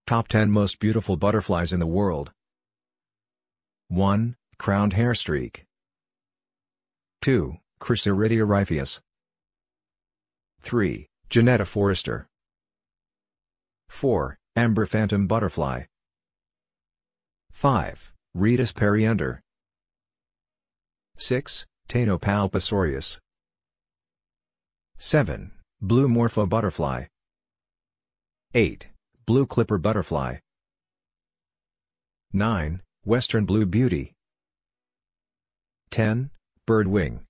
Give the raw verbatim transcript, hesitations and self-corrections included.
Top ten Most Beautiful Butterflies in the World. one. Crowned Hairstreak. two. Chrysiridia rhipheus. three. Janetta Forester. four. Amber Phantom Butterfly. five. Rhetus periander. six. Teinopalpus aureus. seven. Blue Morpho Butterfly. eight. Blue Clipper Butterfly. nine. Western Blue Beauty. ten. Birdwing.